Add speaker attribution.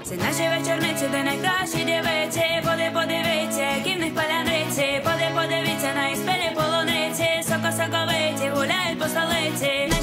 Speaker 1: Це наші вечорниці, де найкращі дівиці. Подивіться, які в них паляниці. Подивіться на їх спілі полуниці. Соковиті гуляють по столиці.